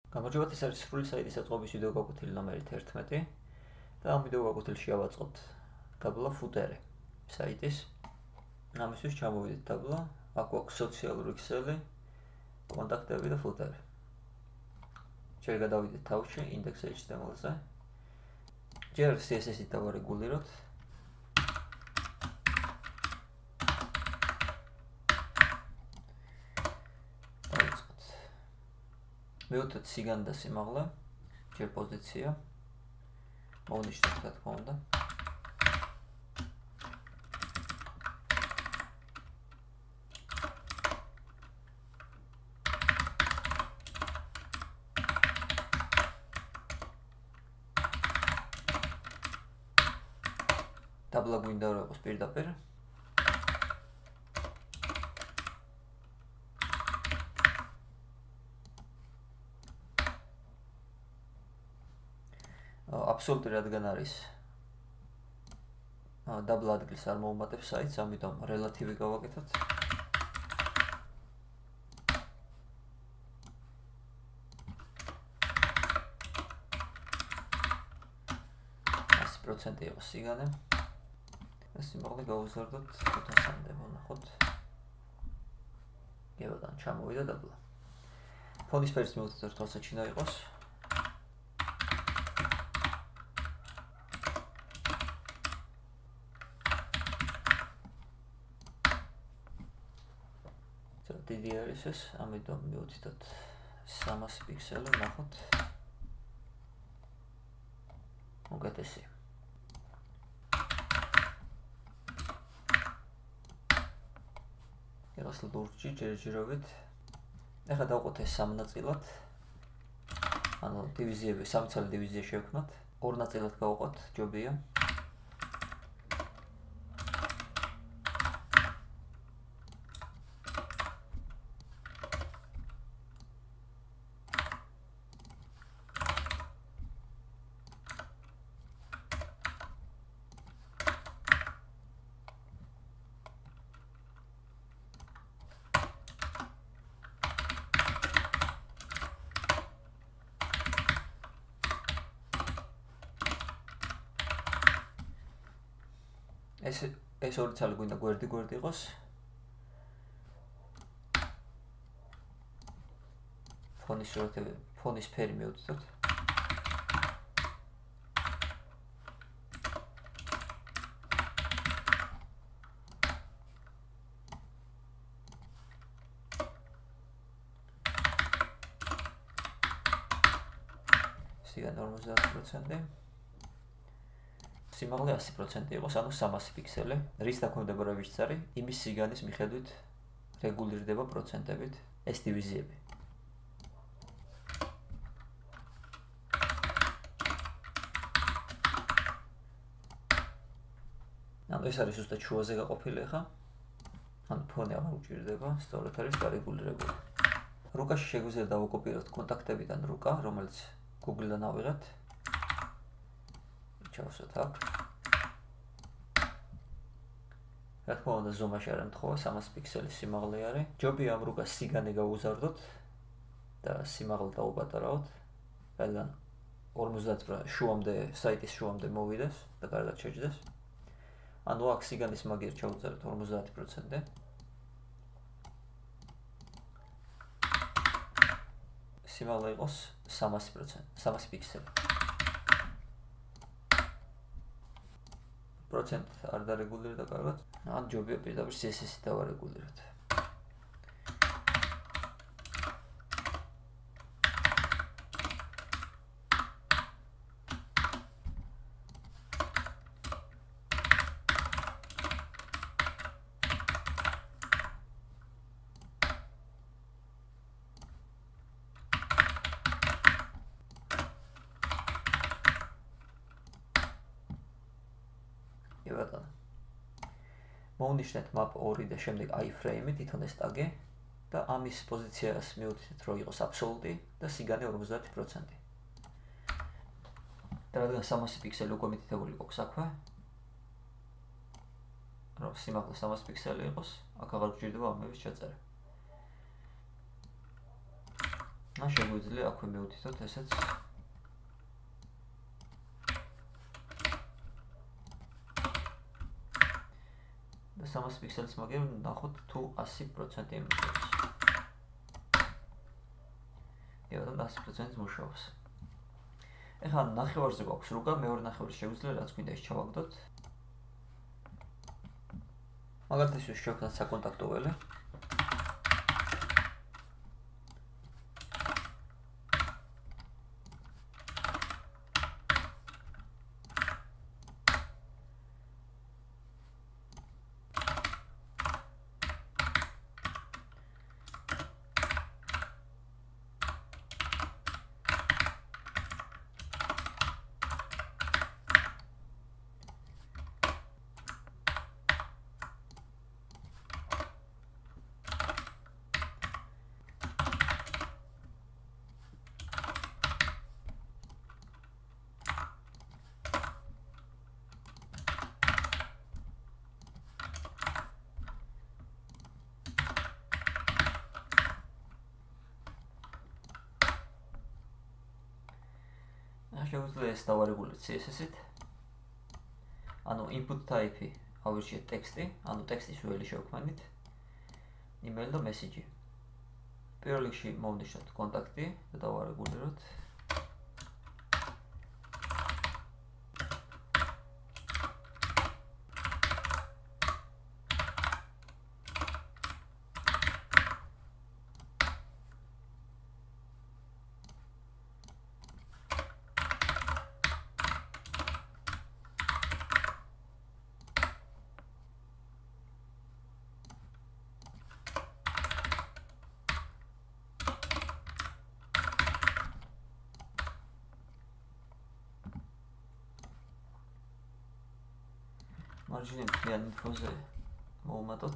გამარჯობათ, ეს არის სრული საიტის აწყობის ვიდეო გაკვეთილი ნომერი 11 და ამ ვიდეო გაკვეთილში ავაწყობთ დაბლა ფუტერი საიტის. ამისთვის ჩამოვიდეთ დაბლა, აქ გვაქვს სოციალური ქსელი, კონტაქტები და ფუტერი. ჯერ გადავიდეთ თავში index.html-ზე. ჯერ CSS-ით დავარეგულიროთ. მეოთედ სიგანი და სიმაღლე, ჯერ პოზიცია, მოვნიშნოთ რა თქმა უნდა. დაბლა გვინდა რომ იყოს პირდაპირ. აბსოლუტი რადგან არის დაბლა ადგილს არ მოუმატებს საიტს, ამიტომ რელატივი გავაკეთოთ. %% იყოს სიგანე. სიმაღლე გავუზარდოთ 500-მდე, ვნახოთ. გებოდან ჩამოვიდა დაბლა. ფონის ფერის მივუწევთ თვალსაჩინო იყოს. დიდი არის ეს, ამიტომ მივუწევთ 300 პიქსელი, ვნახოთ. უკეთესი. ეხლა ლურჯი ჯერჯერობით. ეხლა დავყოთ ეს სამ ნაწილად. ანუ დივიზიები, სამცალი დივიზია შევქმნათ. ორ ნაწილად გავყოთ, ჯობია. ეს ორი ცალი გვინდა გვერდი იყოს. ფონის სურათები, ფონის ფერი მივუწევთ. სიგანე 50%. სიმაღლე 100% იყოს, ანუ 300 პიქსელი. რის დაქვემდებარა ვიჩცარი, იმის სიგანის მიხედვით რეგულირდება პროცენტებით ეს დივიზიები. ანუ ეს არის ზუსტად შუაზე გაყოფილი ხა. ანუ ფონი აღარ უჭირდება, სწორად არის გარეგულირებული. რუკაში შეგვიძლია დავაკოპიროთ კონტაქტებიდან რუკა, რომელიც Google-დან ავიღეთ. ჩავსვათ აქ. რა თქმა უნდა ზომაში არ ემთხოვა, 300 პიქსელის სიმაღლე არის. ჯობია ამ რუკას სიგანე გავუზარდოთ და სიმაღლე დაუპატარავთ. რადგან 50 შუამდე, საიტის შუამდე მოვიდეს და კარგად შეჯდეს. ანუ აქ სიგანის მაგიერ ჩავუწეროთ 50%. სიმაღლე იყოს 300%, 300 პიქსელი. პროცენტ არ დარეგულირდა კარგად. ან ჯობია პირდაპირ CSS-ით დავარეგულიროთ. მოვნიშნეთ map 2 და შემდეგ iframe-ი თვითონ ეს ტაგი და ამის პოზიციას მივუწევთ რომ იყოს აბსოლუტი და სიგანე 50%. და რადგან 300 პიქსელი უკვე მითითებული გვაქვს აქვე, რომ სიმაღლე 300 პიქსელი იყოს, აქ აღარ გვჭირდება ამების ჩაწერა. შეგვიძლია აქვე მივდითოთ ესეც. და 300 პიქსელს მაგერ ნახოთ თუ 100% იმუშავებს. ეხლა 100% მუშაობს. ეხლა ნახევარზე გვაქვს რუგა, მეორე ნახევარზე შეგვიძლია რაც გვინდა ის ჩავაგდოთ. მაგალითად ის შევქმნათ საკონტაქტო ველი. შეგვიძლია ეს დავარეგულოთ CSS-ით. ანუ input type-ი ავირჩიეთ ტექსტი, ანუ ტექსტის ველი შევქმნით. email და message. პირველ რიგში მოვნიშნოთ კონტაქტი და დავარეგულიროთ. მარჯვნივ მთლიან ინფოზე მოვუმატოთ.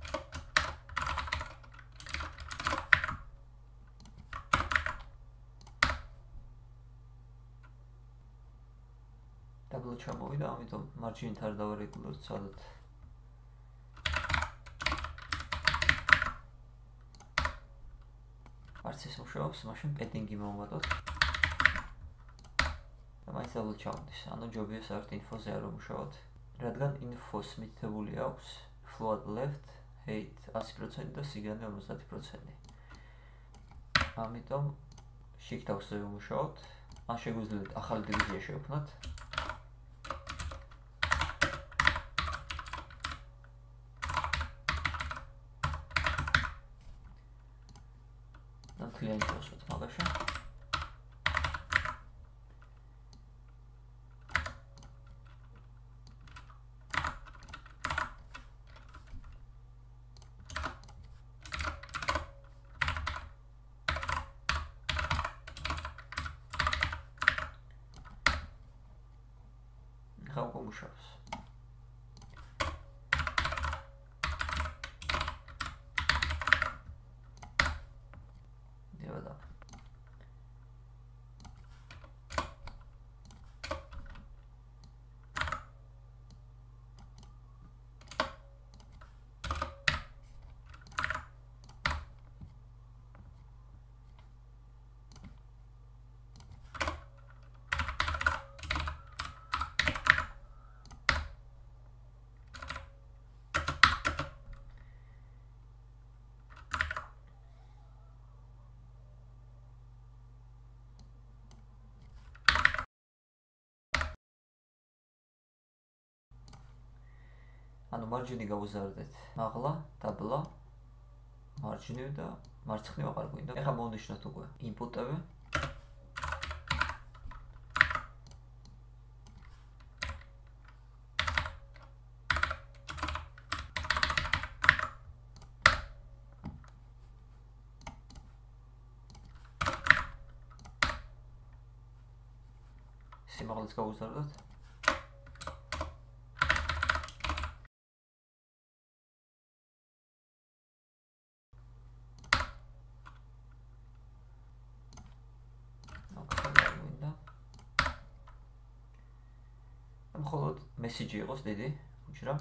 დაბლ ჩამოვიდა, ამიტომ მარჯვნივ არ დავარეგულოთ სადაც. არც ეს მუშაობს, მაშინ პედინგი მოვუმატოთ. და მაინც დაბლ ჩამოდის, ანუ ჯობია საერთოდ ინფოზე არ ვმუშაოთ. რადგან ინფოს მითითებული აქვს float left, height 100% და სიგანე 50%. ამიტომ shift-ზე ვიმუშაოთ. ან შეგვიძლია ახალი დივიზია შევქმნათ. და მთლიანი შევსვათ მაგაში. ხა მუშაობს. დიოდა. ანუ მარჯვნივ გავუზარდეთ მაღლა, დაბლა, მარჯვნივ და მარცხნივ აღარ გვინდა. ეხლა მოვნიშნოთ უკვე ინპუტები. სიმაღლეც გავუზარდოთ. მხოლოდ მესიჯი იყოს დიდი, უჭრა.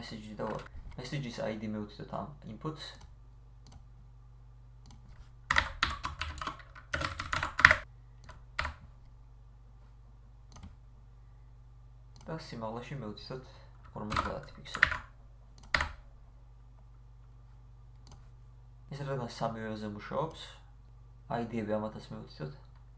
message-ი და message-ის ID მივუთითოთ ამ inputs. და სიმაღლეში მივუთითოთ 50 პიქსელი. ეს რადგან სამივეზე მუშაობს, ID-ები ამათაც მივუთითოთ.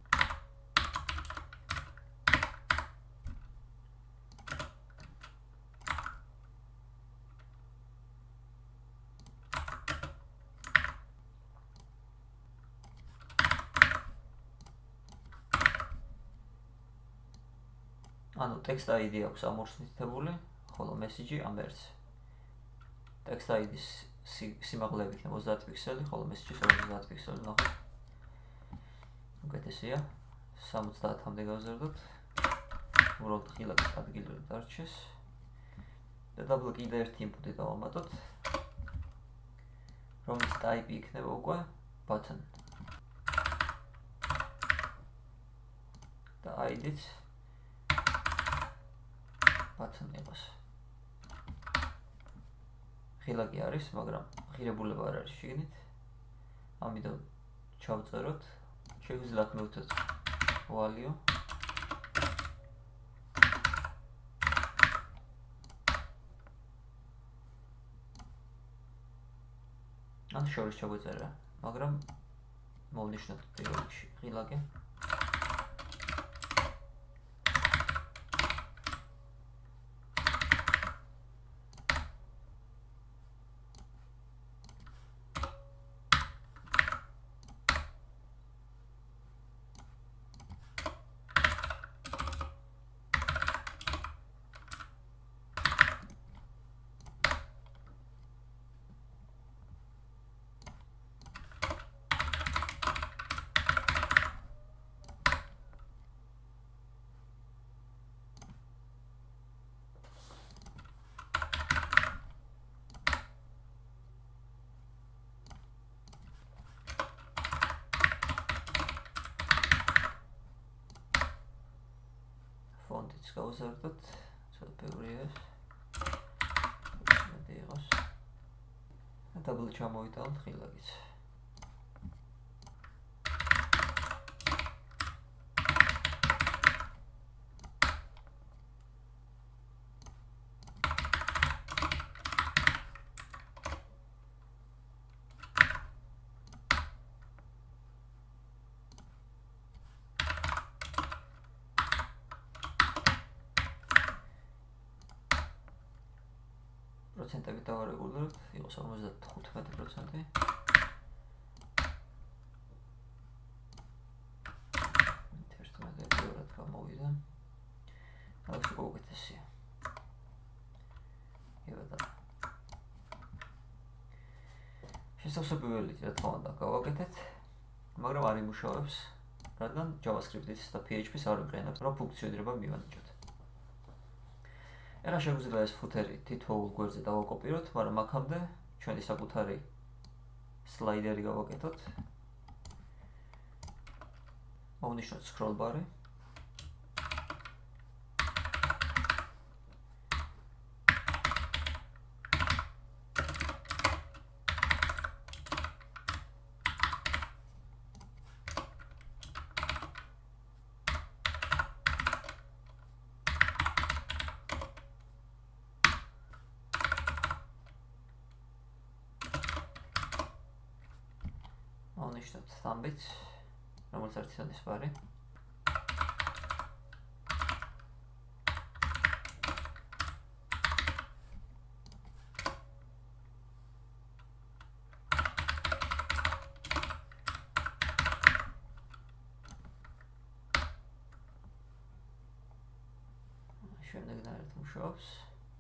ანუ text ID აქვს ამ ორს მითითებული, ხოლო message-ი ამ ერთს. text ID-ის სიმაღლეებით 50 პიქსელი, ხოლო message-ის 50 პიქსელი ნახოთ. უკეთესია. 70-მდე გავზარდოთ. უბრალოდ ხილაკის ადგილზე დარჩეს. და დაბლა კიდე ერთი input-ი დავამატოთ. რომლის type-ი იქნება უკვე button. და ID-ც button იყოს. ხილაკი არის, მაგრამ ღირებულება არ არის შიგნით. ამიტომ ჩავწეროთ. შეგვიძლიათ მივუთოთ value. ან შორის ჩაგვეწერა, მაგრამ მოვნიშნოთ პირველში ხილაკი. Font-იც გავზარდოთ, ცოტა ბევრია ეს. მეტი იყოს. და დაბლა ჩამოვიტანოთ ხილაკიც. პროცენტები დავარეგულირებთ, იყოს 55%. ერთმანეთს ბევრად გამოვიდა. აქვს უკეთესია. ევადა. შესაძლებელი რა თქმა უნდა გავაკეთეთ, მაგრამ არ იმუშავებს, რადგან JavaScript-ის და PHP-ს არ ვიყენებთ, რომ ფუნქციონირება მივანიჭოთ. ეხლა შეგვიძლია ეს ფუთერი თითოეულ გვერდზე დავაკოპიროთ, მაგრამ აქამდე ჩვენი საკუთარი სლაიდერი გავაკეთოთ. მოვნიშნოთ scroll bar-ი. მოვნიშნოთ thumb-იც, რომელიც არის ცოდის ბარი. შემდეგ დაერთ მუშაობს.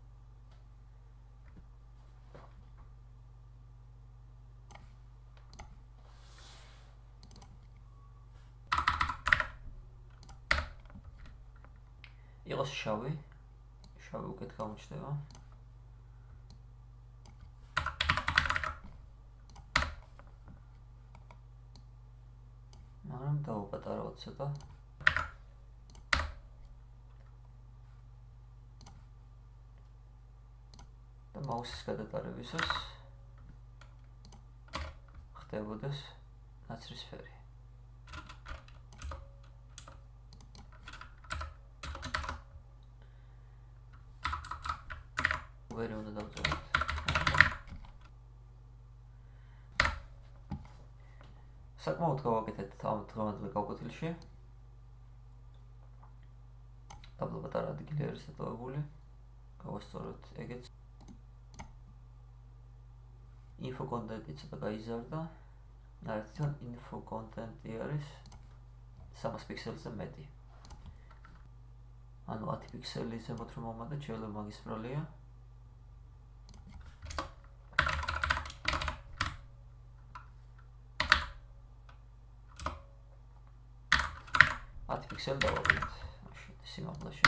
იყოს შავი უკეთ გამოჩნდება. მაგრამ დავაპატარავთ ცოტა. და მაუსის გადატარებისას ხდებოდეს ნაცრისფერი. ვერი უნდა დავწეროთ. საკმაოდ გავაკეთეთ ამ დღევანდელ გაკვეთილში. დაბლა პატარა ადგილი არის დატოვებული. გავასწოროთ ეგეც. Info content ცოტა გაიზარდა. თვითონ info content-ი არის 300 პიქსელზე მეტი. ანუ 10 პიქსელი ზემოთ რომ მომატეთ, შეიძლება მაგის ბრალია. Pixel დავაყენოთ სიმაღლეში.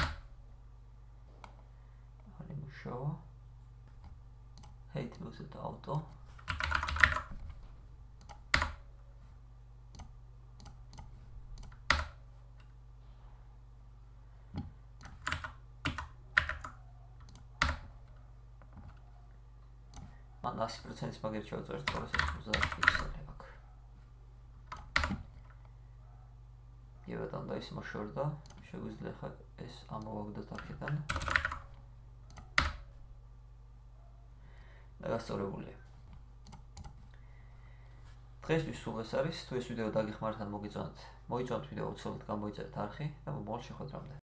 არ იმუშავა. Height მოვცეთ auto. მან 100%-ის მაგერ ჩავწერთ, ყოველს 30 პიქსელი აქვს. და ის მოშორდა, შეგვიძლია ხა ეს ამოვაგდოთ აქედან. და გასწორებულია. დღესთვის სულ ეს არის. თუ ეს ვიდეო დაგეხმართ ან მოგიწონთ, მოიწონთ ვიდეო უცებად გამოიწერეთ არხი და მომავალ შეხვედრამდე.